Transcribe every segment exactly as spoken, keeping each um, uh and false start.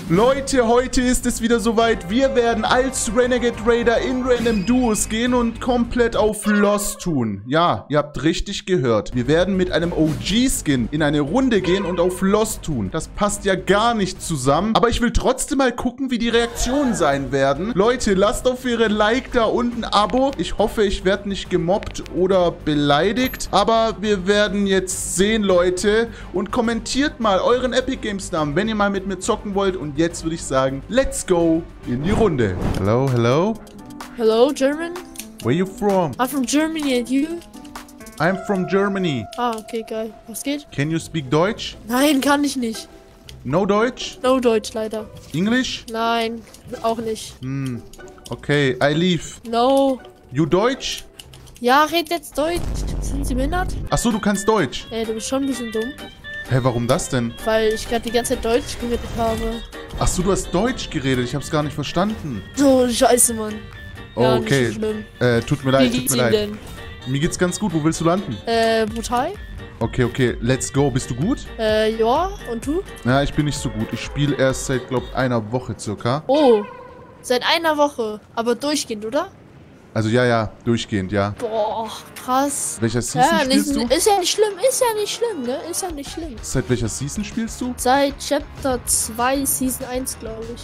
Leute, heute ist es wieder soweit. Wir werden als Renegade Raider in Random Duos gehen und komplett auf Lost tun. Ja, ihr habt richtig gehört. Wir werden mit einem O G-Skin in eine Runde gehen und auf Lost tun. Das passt ja gar nicht zusammen. Aber ich will trotzdem mal gucken, wie die Reaktionen sein werden. Leute, lasst auf ihre Like da unten ein Abo. Ich hoffe, ich werde nicht gemobbt oder beleidigt. Aber wir werden jetzt sehen, Leute. Und kommentiert mal euren Epic Games Namen, wenn ihr mal mit mir zocken wollt. Und jetzt würde ich sagen, let's go in die Runde. Hello, hello. Hello, German? Where you from? I'm from Germany and you? I'm from Germany. Ah, okay, geil. Was geht? Can you speak Deutsch? Nein, kann ich nicht. No Deutsch? No Deutsch, leider. English? Nein, auch nicht. Hm, okay, I leave. No. You Deutsch? Ja, red jetzt Deutsch. Sind Sie behindert? Achso, du kannst Deutsch. Ey, du bist schon ein bisschen dumm. Hä, warum das denn? Weil ich gerade die ganze Zeit Deutsch geredet habe. Achso, du hast Deutsch geredet. Ich hab's gar nicht verstanden. So, scheiße, Mann. Oh, Ja, okay. nicht so schlimm. Äh, tut mir Wie leid, tut geht's mir Ihnen leid. denn? Mir geht's ganz gut. Wo willst du landen? Äh, brutal? Okay, okay. Let's go. Bist du gut? Äh, ja. Und du? Ja, ich bin nicht so gut. Ich spiele erst seit, glaub, einer Woche circa. Oh. Seit einer Woche. Aber durchgehend, oder? Also, ja, ja. Durchgehend, ja. Boah, krass. Welcher Season Ja, spielst nicht, du? ist ja nicht schlimm, ist ja nicht schlimm, ne? Ist ja nicht schlimm. Seit welcher Season spielst du? Seit Chapter zwei, Season eins, glaube ich.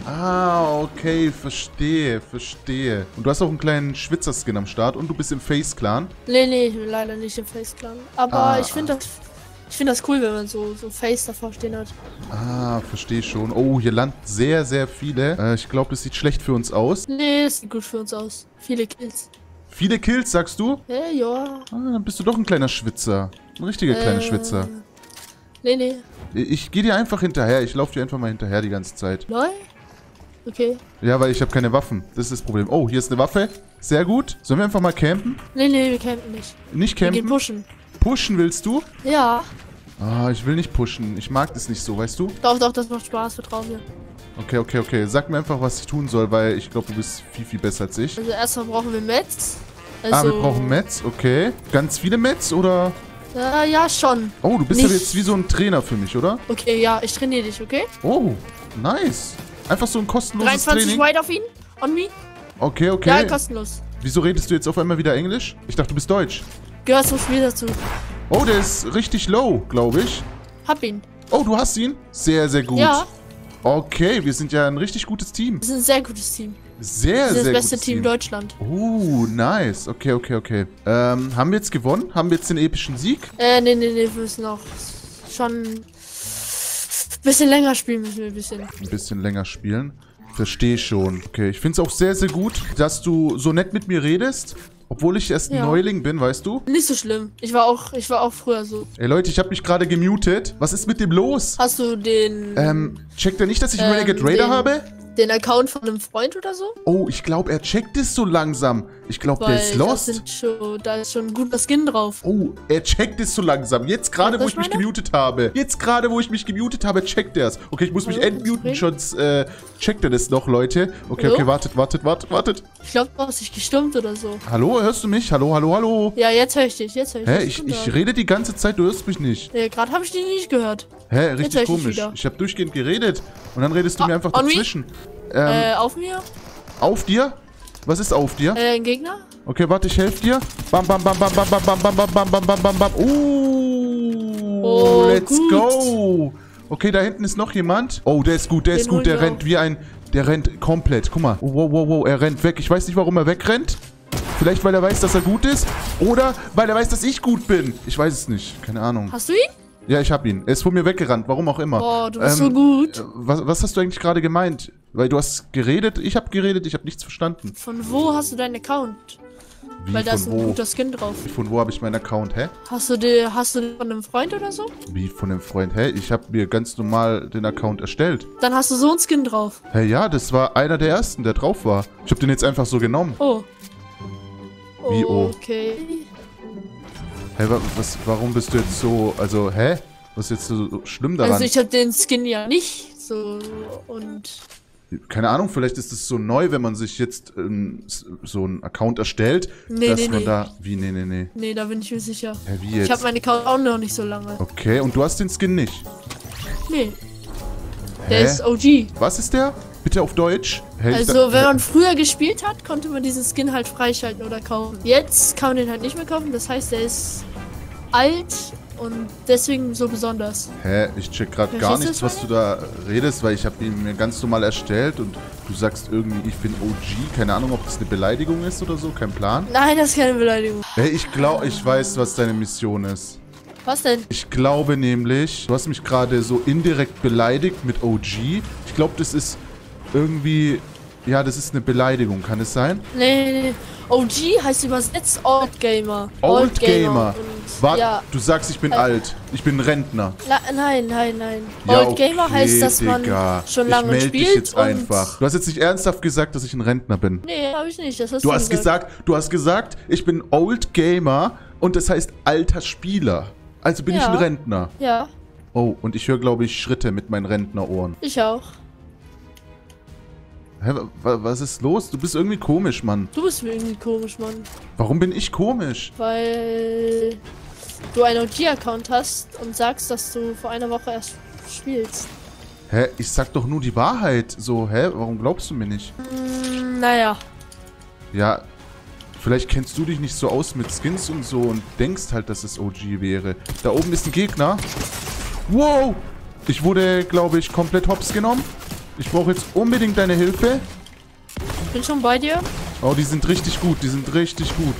Ah, okay. Verstehe, verstehe. Und du hast auch einen kleinen Schwitzer-Skin am Start und du bist im Face-Clan. Nee, nee, ich bin leider nicht im Face-Clan. Aber Ah. ich finde das, ich find das cool, wenn man so, so Face davor stehen hat. Ah, verstehe schon. Oh, hier landen sehr, sehr viele. Äh, ich glaube, das sieht schlecht für uns aus. Nee, das sieht gut für uns aus. Viele Kills. Viele Kills, sagst du? Hey, ja. Ah, dann bist du doch ein kleiner Schwitzer. Ein richtiger kleiner Äh, Schwitzer. Nee, nee. Ich gehe dir einfach hinterher. Ich laufe dir einfach mal hinterher die ganze Zeit. Nein? Okay. Ja, weil ich habe keine Waffen. Das ist das Problem. Oh, hier ist eine Waffe. Sehr gut. Sollen wir einfach mal campen? Nee, nee, wir campen nicht. Nicht Wir gehen campen? pushen. Pushen willst du? Ja. Ah, ich will nicht pushen. Ich mag das nicht so, weißt du? Doch, doch, das macht Spaß, vertrau mir. Okay, okay, okay. Sag mir einfach, was ich tun soll, weil ich glaube, du bist viel, viel besser als ich. Also erstmal brauchen wir Mets. Also, Ah, wir brauchen Mets. Okay. Ganz viele Mets oder? Äh, ja, schon. Oh, du bist Nicht- ja jetzt wie so ein Trainer für mich, oder? Okay, ja, ich trainiere dich, okay? Oh, nice. Einfach so ein kostenloses dreiundzwanzig Training. White auf ihn? On me? Okay, okay. Ja, kostenlos. Wieso redest du jetzt auf einmal wieder Englisch? Ich dachte, du bist Deutsch. Gehört zum Spiel dazu. Oh, der ist richtig low, glaube ich. Hab ihn. Oh, du hast ihn? Sehr, sehr gut. Ja. Okay, wir sind ja ein richtig gutes Team. Wir sind ein sehr gutes Team. Sehr, Wir sind sehr das beste gutes Team Team. Deutschland. Oh, nice. Okay, okay, okay. Ähm, haben wir jetzt gewonnen? Haben wir jetzt den epischen Sieg? Äh, nee, nee, nee, wir müssen noch schon ein bisschen länger spielen müssen wir ein bisschen. Ein bisschen länger spielen. Verstehe schon. Okay, ich finde es auch sehr, sehr gut, dass du so nett mit mir redest. Obwohl ich erst ein Ja. Neuling bin, weißt du? Nicht so schlimm. Ich war auch, ich war auch früher so. Ey, Leute, ich habe mich gerade gemutet. Was ist mit dem los? Hast du den, Ähm, checkt er nicht, dass ich einen Ähm, Renegade Raider den- habe? den Account von einem Freund oder so? Oh, ich glaube, er checkt es so langsam. Ich glaube, der ist das lost. sind schon, da ist schon ein guter Skin drauf. Oh, er checkt es so langsam. Jetzt gerade, wo Was ich mich meine? gemutet habe. Jetzt gerade, wo ich mich gemutet habe, checkt er es. Okay, ich muss mich Hallo, entmuten, kannst du sonst äh, checkt er das noch, Leute. Okay, Hallo? okay, wartet, wartet, wartet, wartet. Ich glaube, du hast dich gestummt oder so. Hallo, hörst du mich? Hallo, hallo, hallo. Ja, jetzt höre ich dich, jetzt höre ich Hä, dich. ich, ich rede die ganze Zeit, du hörst mich nicht. Nee, gerade habe ich dich nicht gehört. Hä, hör richtig ich dich komisch. wieder. Ich habe durchgehend geredet und dann redest du Ah, mir einfach on me? dazwischen. Ähm, Äh, auf mir? auf dir? Was ist auf dir? Äh, ein Gegner? Okay, warte, ich helfe dir. Bam, bam, bam, bam, bam, bam, bam, bam, bam, bam, bam, bam, bam. Uh, Oh, let's gut. go. Okay, da hinten ist noch jemand. Oh, der ist gut, der Den ist gut. holen Der wir rennt wie ein... Der rennt komplett. Guck mal. Oh, wow, wow, wow. Er rennt weg. Ich weiß nicht, warum er wegrennt. Vielleicht, weil er weiß, dass er gut ist. Oder weil er weiß, dass ich gut bin. Ich weiß es nicht. Keine Ahnung. Hast du ihn? Ja, ich hab ihn. Er ist von mir weggerannt. Warum auch immer. Boah, du bist Ähm, so gut. Was, was hast du eigentlich gerade gemeint? Weil du hast geredet. Ich habe geredet. Ich habe nichts verstanden. Von wo hast du deinen Account? Wie, Weil da ist von ein wo? guter Skin drauf. Von wo habe ich meinen Account? Hä? Hast du den, hast du den von einem Freund oder so? Wie von einem Freund? Hä? Ich habe mir ganz normal den Account erstellt. Dann hast du so einen Skin drauf. Hä, ja, das war einer der ersten, der drauf war. Ich habe den jetzt einfach so genommen. Oh. Wie, oh? Okay. Hä, wa was, warum bist du jetzt so, also, hä? Was ist jetzt so schlimm daran? Also ich habe den Skin ja nicht so und Keine Ahnung, vielleicht ist es so neu, wenn man sich jetzt ähm, so einen Account erstellt, Nee, dass nee, man nee. da... Wie, nee, nee, nee. nee, da bin ich mir sicher. Hä, wie jetzt? Ich habe meinen Account auch noch nicht so lange. Okay, und du hast den Skin nicht? Nee. Der Hä? ist O G. Was ist der? Bitte auf Deutsch. Hä, ich Also, dachte- wenn man früher gespielt hat, konnte man diesen Skin halt freischalten oder kaufen. Jetzt kann man den halt nicht mehr kaufen. Das heißt, der ist alt und deswegen so besonders. Hä? Ich check gerade Verstehst gar du nichts, das, was du da redest, weil ich habe ihn mir ganz normal erstellt und du sagst irgendwie, ich bin O G. Keine Ahnung, ob das eine Beleidigung ist oder so. Kein Plan. Nein, das ist keine Beleidigung. Hey, ich glaube, ich weiß, was deine Mission ist. Was denn? Ich glaube nämlich, du hast mich gerade so indirekt beleidigt mit O G. Ich glaube, das ist irgendwie... Ja, das ist eine Beleidigung. Kann es sein? Nee, nee, nee. O G heißt übersetzt Old Gamer. Old Gamer. Und, Warte, ja. du sagst, ich bin Äh, alt. Ich bin Rentner. La nein, nein, nein. Ja, Old Gamer okay, heißt, dass man Digga. schon lange Ich melde spielt. dich jetzt und einfach. Du hast jetzt nicht ernsthaft gesagt, dass ich ein Rentner bin. Nee, habe ich nicht. Das hast Du du hast gesagt, du hast gesagt, ich bin Old Gamer und das heißt alter Spieler. Also bin Ja. ich ein Rentner. Ja, Oh, und ich höre, glaube ich, Schritte mit meinen Rentnerohren. ich auch. Hä, wa- was ist los? Du bist irgendwie komisch, Mann. Du bist irgendwie komisch, Mann. Warum bin ich komisch? Weil du einen O G-Account hast und sagst, dass du vor einer Woche erst spielst. Hä, ich sag doch nur die Wahrheit. So, hä, warum glaubst du mir nicht? Hm, naja. Ja, vielleicht kennst du dich nicht so aus mit Skins und so und denkst halt, dass es O G wäre. Da oben ist ein Gegner. Wow! Ich wurde, glaube ich, komplett hops genommen. Ich brauche jetzt unbedingt deine Hilfe. Ich bin schon bei dir. Oh, die sind richtig gut. Die sind richtig gut.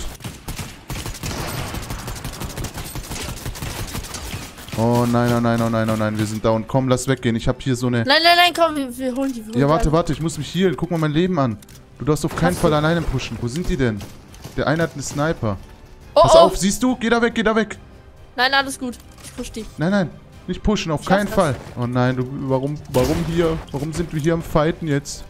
Oh nein, oh nein, oh nein, oh nein. Wir sind down. Komm, lass weggehen. Ich habe hier so eine... Nein, nein, nein, komm, wir, wir holen die. Wir holen Ja, warte, die warte. Ich muss mich healen. Guck mal mein Leben an. Du darfst auf keinen Was? Fall alleine pushen. Wo sind die denn? Der eine hat einen Sniper. Oh, Pass oh. auf, siehst du? Geh da weg, geh da weg. Nein, alles gut. Ich push die. Nein, nein. Nicht pushen, auf Ich schaff keinen das. Fall. Oh nein, du, warum, warum hier? Warum sind wir hier am Fighten jetzt?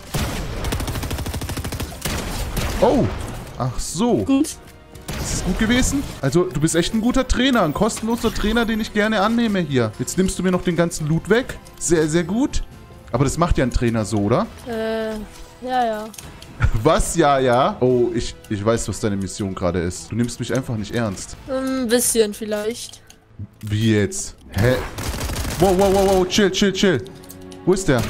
Oh. Ach so. Gut. Ist es gut gewesen? Also, du bist echt ein guter Trainer. Ein kostenloser Trainer, den ich gerne annehme hier. Jetzt nimmst du mir noch den ganzen Loot weg. Sehr, sehr gut. Aber das macht ja ein Trainer so, oder? Äh, ja, ja. Was? Ja, ja. Oh, ich, ich weiß, was deine Mission gerade ist. Du nimmst mich einfach nicht ernst. Ein bisschen vielleicht. Wie jetzt? Hä? Wow, wow, wow, wow. Chill, chill, chill. Wo ist der?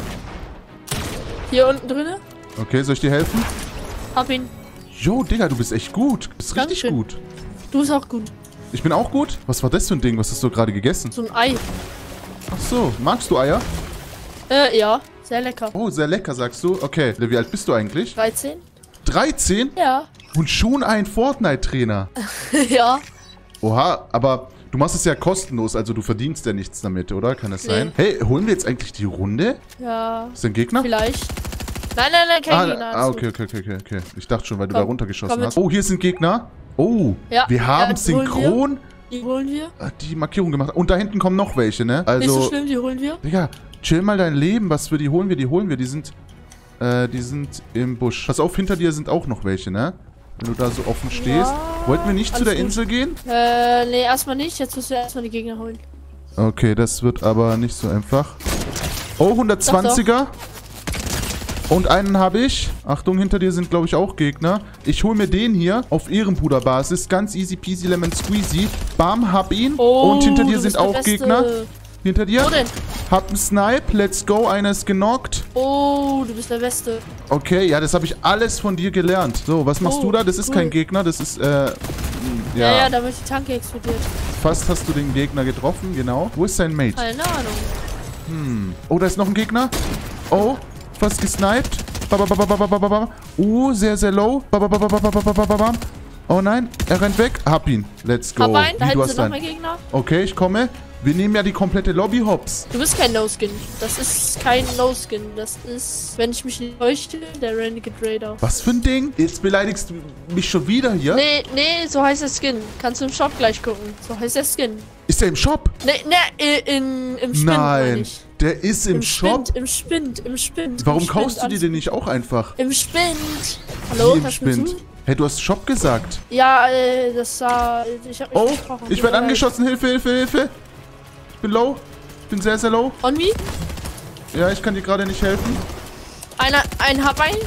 Hier unten drinne. Okay, soll ich dir helfen? Hab ihn. Jo, Digga, du bist echt gut. Du bist richtig Dankeschön. gut. Du bist auch gut. Ich bin auch gut? Was war das für ein Ding? Was hast du gerade gegessen? So ein Ei. Ach so, magst du Eier? Äh, ja. Sehr lecker. Oh, sehr lecker, sagst du. Okay, wie alt bist du eigentlich? dreizehn? dreizehn? Ja. Und schon ein Fortnite-Trainer. Ja. Oha, aber du machst es ja kostenlos, also du verdienst ja nichts damit, oder? Kann das Nee. sein? Hey, holen wir jetzt eigentlich die Runde? Ja. Ist der ein Gegner? Vielleicht. Nein, nein, nein, kein Ah, Gegner. ah, okay, okay, okay, okay, okay. Ich dachte schon, weil du Komm, da runtergeschossen komm mit. hast. Oh, hier sind Gegner. Oh, Ja, wir haben ja, die holen synchron Die holen wir. äh, die Markierung gemacht. Und da hinten kommen noch welche, ne? Nicht so Also, schlimm, die holen wir. Digga, chill mal dein Leben. Was für die holen wir? Die holen wir. Die sind, äh, die sind im Busch. Pass auf, hinter dir sind auch noch welche, ne? Wenn du da so offen stehst. Ja, Wollten wir nicht zu alles der gut. Insel gehen? Äh, nee, erstmal nicht. Jetzt müssen wir erstmal die Gegner holen. Okay, das wird aber nicht so einfach. Oh, hundertzwanziger. Und einen habe ich. Achtung, hinter dir sind, glaube ich, auch Gegner. Ich hole mir den hier auf Ehrenbruderbasis. Ganz easy peasy lemon squeezy. Bam, hab ihn. Oh, Und hinter dir du sind bist der auch Beste. Gegner. Hinter dir. Wo denn? Hab einen Snipe. Let's go. Einer ist genockt. Oh, du bist der Beste. Okay, ja, das habe ich alles von dir gelernt. So, was machst Oh, du da? Das ist cool. kein Gegner. Das ist, äh... Ja, Ja, ja, da wird die Tanke explodiert. fast hast du den Gegner getroffen. Genau. Wo ist sein Mate? Keine Ahnung. Oh, da ist noch ein Gegner. Oh, fast gesniped. Babababababababam. Oh, sehr, sehr low. Babababababababam. Oh nein, er rennt weg. Hab ihn. Let's go. Hab einen, da Wie, du hinten hast sind noch einen. mehr Gegner. Okay, ich komme. Wir nehmen ja die komplette Lobby hops. Du bist kein No-Skin. Das ist kein No-Skin. Das ist, wenn ich mich nicht täusche, der Renegade Raider. Was für ein Ding? Jetzt beleidigst du mich schon wieder hier? Nee, nee, so heißt der Skin. Kannst du im Shop gleich gucken. So heißt der Skin. Ist der im Shop? Nee, nee, in, im Spind meine Nein, ich. der ist im, Im Shop. Spind, im Spind, im Spind. Warum im Spind, kaufst du dir alles- den nicht auch einfach? Im Spind. Hallo, Wie im hörst du mir Spind? zu? Hey, du hast Shop gesagt. Ja, äh, das sah... Ich hab mich Oh, versprochen. ich werde angeschossen. Hilfe, Hilfe, Hilfe. Ich bin low. Ich bin sehr, sehr low. On me? Ja, ich kann dir gerade nicht helfen. Einer, ein hab einen.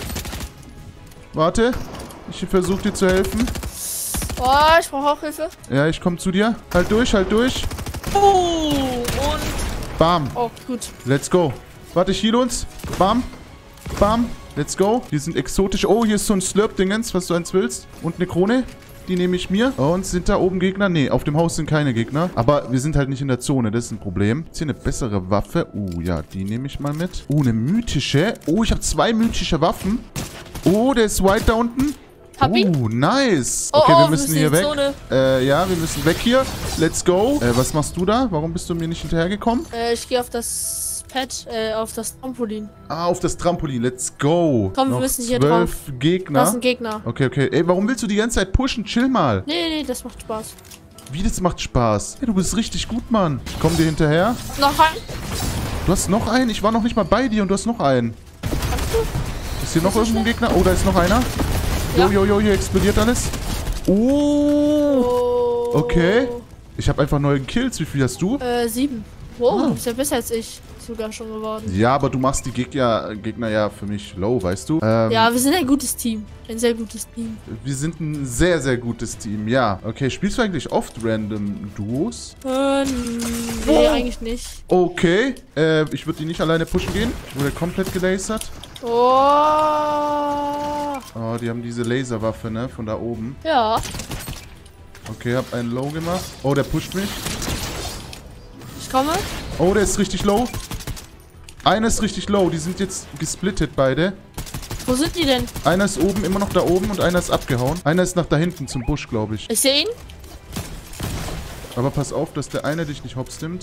Warte. Ich versuche dir zu helfen. Oh, ich brauche auch Hilfe. Ja, ich komme zu dir. Halt durch, halt durch. Oh, und... Bam. Oh, gut. Let's go. Warte, ich heal uns. Bam. Bam. Let's go. Hier sind exotische... Oh, hier ist so ein Slurp-Dingens, was du eins willst. Und eine Krone. Die nehme ich mir. Und sind da oben Gegner? Nee, auf dem Haus sind keine Gegner. Aber wir sind halt nicht in der Zone. Das ist ein Problem. Ist hier eine bessere Waffe? Uh, ja, die nehme ich mal mit. Oh, eine mythische. Oh, ich habe zwei mythische Waffen. Oh, der ist white da unten. Hab ihn. Oh, nice. Oh, Okay, oh, wir wir müssen müssen hier in die weg. Zone. Äh, ja, wir müssen weg hier. Let's go. Äh, was machst du da? Warum bist du mir nicht hinterhergekommen? Äh, ich gehe auf das Pad, äh, auf das Trampolin. Ah, auf das Trampolin. Let's go. Komm, wir Noch müssen hier zwölf Gegner. Das ist ein Gegner. Okay, okay. Ey, warum willst du die ganze Zeit pushen? Chill mal. Nee, nee, das macht Spaß. Wie, das macht Spaß? Hey, du bist richtig gut, Mann. Ich komm dir hinterher. Noch ein? Du hast noch einen? Ich war noch nicht mal bei dir und du hast noch einen. Ist hier noch irgendwo ein Gegner? Oh, da ist noch einer. Jo, Ja. jo, jo, hier explodiert alles. Oh. Oh. Okay. Ich habe einfach neue Kills. Wie viel hast du? Äh, sieben. Wow, Ah. du bist ja besser als ich sogar schon geworden. Ja, aber du machst die Gegner, Gegner ja für mich low, weißt du? Ähm, Ja, wir sind ein gutes Team. Ein sehr gutes Team. Wir sind ein sehr, sehr gutes Team, ja. Okay, spielst du eigentlich oft random Duos? Äh, nee, eigentlich nicht. Okay, äh, ich würde die nicht alleine pushen gehen. Ich wurde komplett gelasert. Oh. Oh, die haben diese Laserwaffe, ne, von da oben. Ja. Okay, hab einen Low gemacht. Oh, der pusht mich. Ich komme. Oh, der ist richtig low. Einer ist richtig low. Die sind jetzt gesplittet, beide. Wo sind die denn? Einer ist oben, immer noch da oben und einer ist abgehauen. Einer ist nach da hinten zum Busch, glaube ich. Ich sehe ihn. Aber pass auf, dass der eine dich nicht hops nimmt.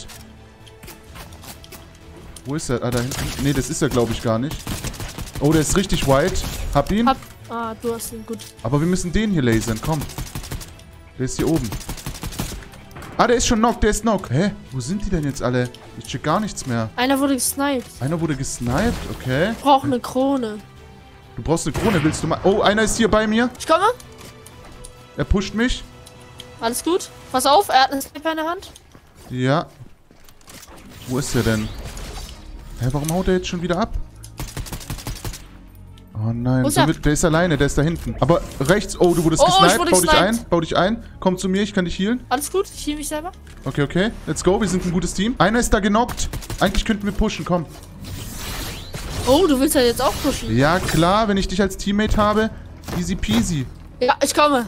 Wo ist er? Ah, da hinten. Nee, das ist er, glaube ich, gar nicht. Oh, der ist richtig white. Hab ihn. Hab. Ah, du hast ihn. Gut. Aber wir müssen den hier lasern. Komm. Der ist hier oben. Ah, der ist schon knock. Der ist knock. Hä? Wo sind die denn jetzt alle? Ich check gar nichts mehr. Einer wurde gesniped. Einer wurde gesniped. Okay. Ich brauche eine Krone. Du brauchst eine Krone. Willst du mal... Oh, einer ist hier bei mir. Ich komme. Er pusht mich. Alles gut. Pass auf, er hat eine Sniper in der Hand. Ja. Wo ist er denn? Hä, warum haut er jetzt schon wieder ab? Oh nein, Wo ist so er? wird, der ist alleine, der ist da hinten. Aber rechts, oh, du wurdest Oh, oh, ich gesniped. wurde Bau dich gesniped. ein, bau dich ein. Komm zu mir, ich kann dich healen. Alles gut, ich heal mich selber. Okay, okay, let's go, wir sind ein gutes Team. Einer ist da genockt. Eigentlich könnten wir pushen, komm. Oh, du willst ja jetzt auch pushen. Ja, klar, wenn ich dich als Teammate habe. Easy peasy. Ja, ich komme.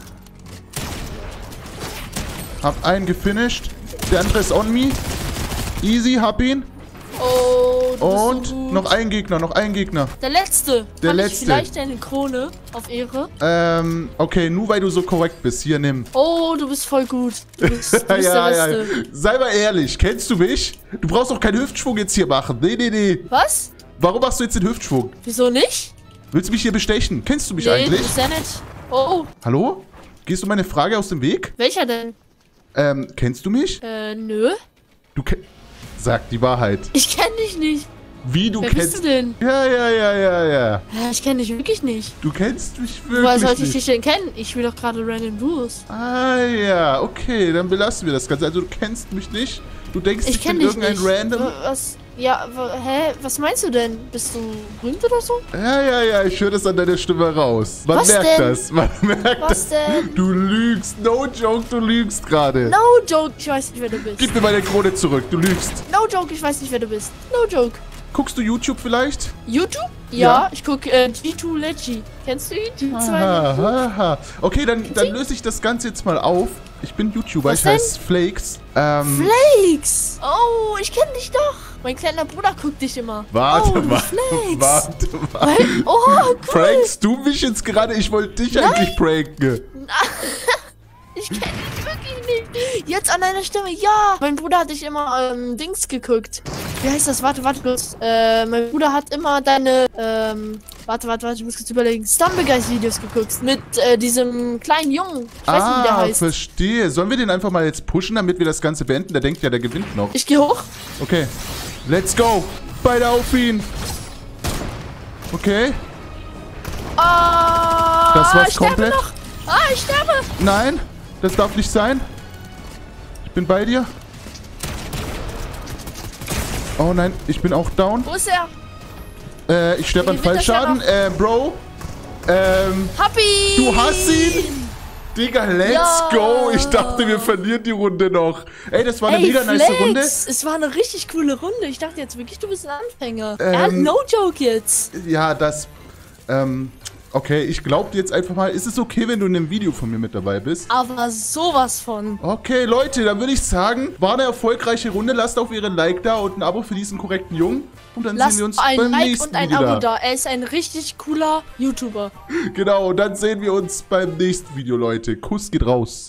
Hab einen gefinisht. Der andere ist on me. Easy, hab ihn. Oh, du Und bist so gut. noch ein Gegner, noch ein Gegner. Der letzte. Der Kann letzte. Ich vielleicht eine Krone auf Ehre. Ähm, okay, nur weil du so korrekt bist. Hier, nimm. Oh, du bist voll gut. Du bist, du bist ja, der ja. Beste. Sei mal ehrlich, kennst du mich? Du brauchst doch keinen Hüftschwung jetzt hier machen. Nee, nee, nee. Was? Warum machst du jetzt den Hüftschwung? Wieso nicht? Willst du mich hier bestechen? Kennst du mich Nee, eigentlich? du bist ja nett. Oh, Hallo? Gehst du meine Frage aus dem Weg? welcher denn? Ähm, kennst du mich? Äh, nö. Du kennst... Sag die Wahrheit. Ich kenn dich nicht. Wie, du Wer kennst... bist du denn? Ja, ja, ja, ja, ja. Ja, ich kenn dich wirklich nicht. Du kennst mich wirklich Woher sollte ich nicht. dich denn kennen? Ich spiele doch gerade Random Duos. Ah, ja. Okay, dann belassen wir das Ganze. Also, du kennst mich nicht. Du denkst, ich, Ich kenn bin dich irgendein nicht. Random... Wa- Was? Ja, wa- hä? Was meinst du denn? Bist du berühmt oder so? Ja, ja, ja, ich höre das an deiner Stimme raus. Man Was merkt denn? das. Man merkt Was das. denn? Du lügst. No joke, du lügst gerade. No joke, ich weiß nicht, wer du bist. Gib mir meine Krone zurück, du lügst. No joke, ich weiß nicht, wer du bist. No joke. Guckst du YouTube vielleicht? YouTube? Ja, Ja. ich guck äh, G zwei Leggy. Kennst du ihn? G zwei Aha, Leggy? aha. Okay, dann, dann löse ich das Ganze jetzt mal auf. Ich bin YouTuber, Was ich denn? heiße Flakes. Ähm, Flakes! Oh, ich kenn dich doch. Mein kleiner Bruder guckt dich immer. warte oh, mal. Flakes. Warte mal. Weil, oh, cool. Prankst du mich jetzt gerade? Ich wollte dich eigentlich pranken. Ich kenn dich wirklich nicht. Jetzt an deiner Stimme, ja. Mein Bruder hat dich immer, ähm, Dings geguckt. Wie heißt das? Warte, warte kurz. Äh, mein Bruder hat immer deine, ähm, warte, warte, warte, ich muss kurz überlegen. Stumbleguys-Videos geguckt. Mit, äh, diesem kleinen Jungen. Ich weiß nicht, wie der Ah, heißt. verstehe. Sollen wir den einfach mal jetzt pushen, damit wir das Ganze beenden? Der denkt ja, der gewinnt noch. Ich geh hoch. Okay. Let's go. Beide auf ihn. Okay. Ah, Das war's ich sterbe komplett? noch. Ah, ich sterbe. Nein, das darf nicht sein. Ich bin bei dir. Oh nein, ich bin auch down. Wo ist er? Äh, ich sterbe an Wie wird der Fallschaden. Äh, Bro. Ähm, Hab ihn. du hast ihn. Digga, let's Ja. go. Ich dachte, wir verlieren die Runde noch. Ey, das war eine Ey, mega nice Flex, Runde. es war eine richtig coole Runde. Ich dachte jetzt wirklich, du bist ein Anfänger. Ähm, ja, no joke jetzt. Ja, das, ähm, okay, ich glaub dir jetzt einfach mal, ist es okay, wenn du in einem Video von mir mit dabei bist? Aber sowas von. Okay, Leute, dann würde ich sagen, war eine erfolgreiche Runde. Lasst auf ihren Like da und ein Abo für diesen korrekten Jungen. Und dann Lasst sehen wir uns ein beim Like nächsten und ein Video. Abo da. Er ist ein richtig cooler YouTuber. Genau, und dann sehen wir uns beim nächsten Video, Leute. Kuss geht raus.